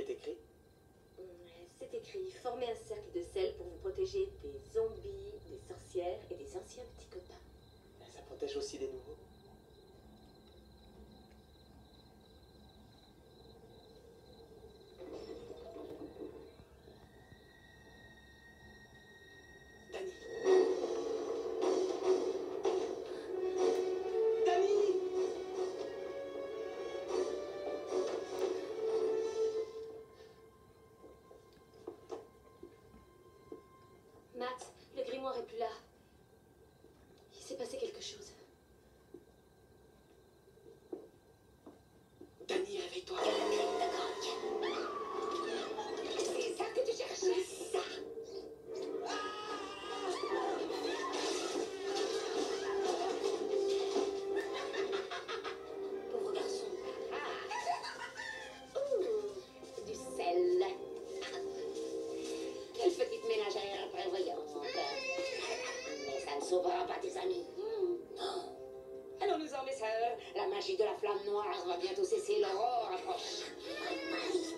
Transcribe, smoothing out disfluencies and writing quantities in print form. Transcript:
est écrit? C'est écrit, formez un cercle de sel pour vous protéger des zombies, des sorcières et des anciens petits copains. Ça protège aussi les nouveaux. Dani. Dani. Matt, le grimoire est plus là. Il s'est passé quelque chose. Dani, réveille-toi. C'est ça que tu cherchais, ça. Pauvre garçon. Ouh, du sel. Quelle petite ménagère prévoyante. Mais ça ne sauvera pas tes amis. Non. Allons-nous-en, mes sœurs. La magie de la flamme noire va bientôt cesser, l'aurore approche.